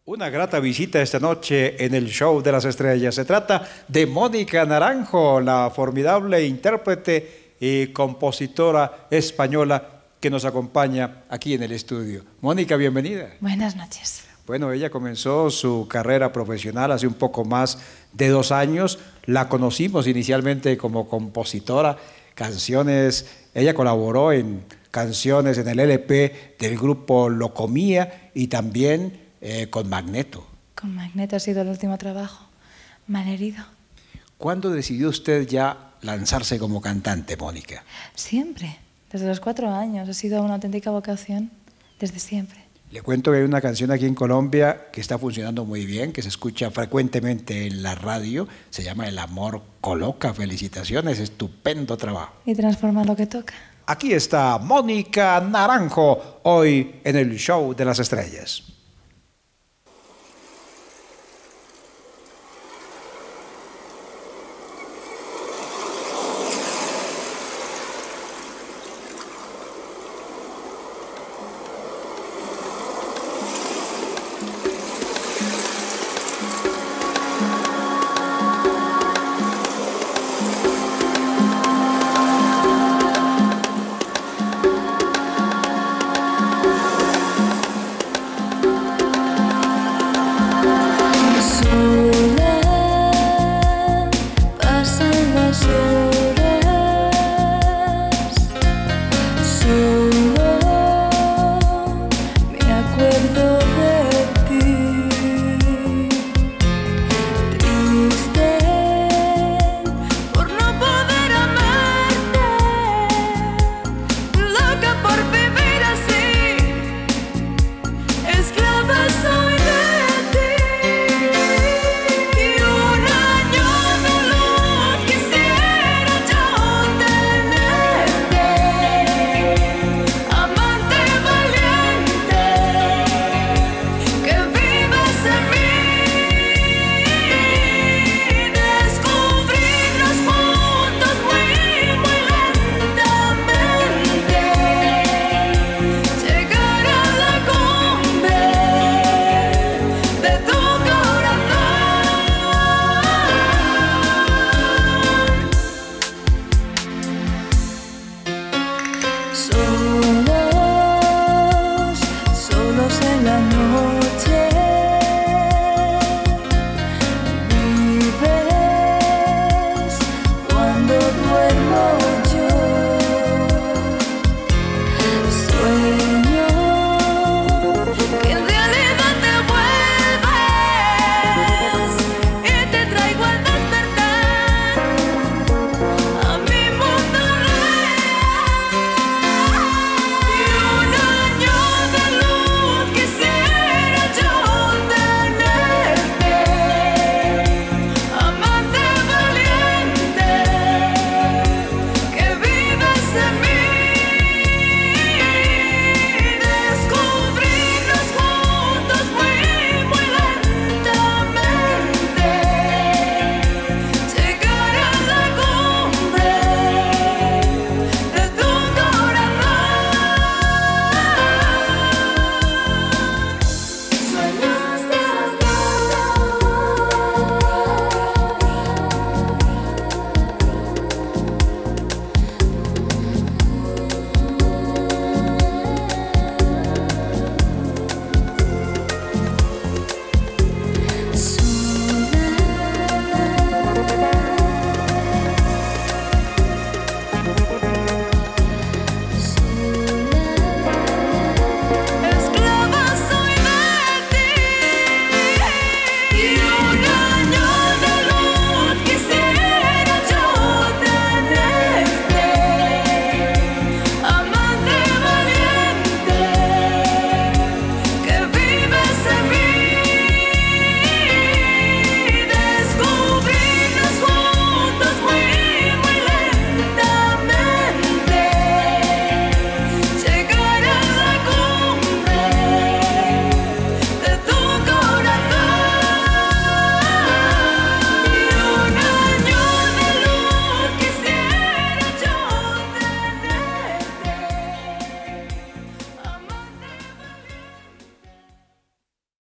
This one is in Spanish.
Una grata visita esta noche en el Show de las Estrellas. Se trata de Mónica Naranjo, la formidable intérprete y compositora española que nos acompaña aquí en el estudio. Mónica, bienvenida. Buenas noches. Bueno, ella comenzó su carrera profesional hace un poco más de 2 años. La conocimos inicialmente como compositora, canciones. Ella colaboró en canciones en el LP del grupo Locomía y también con Magneto. Con Magneto ha sido el último trabajo. Malherido. ¿Cuándo decidió usted ya lanzarse como cantante, Mónica? Siempre. Desde los 4 años. Ha sido una auténtica vocación. Desde siempre. Le cuento que hay una canción aquí en Colombia que está funcionando muy bien, que se escucha frecuentemente en la radio. Se llama El amor coloca. Felicitaciones, estupendo trabajo. Y transforma lo que toca. Aquí está Mónica Naranjo, hoy en el Show de las Estrellas.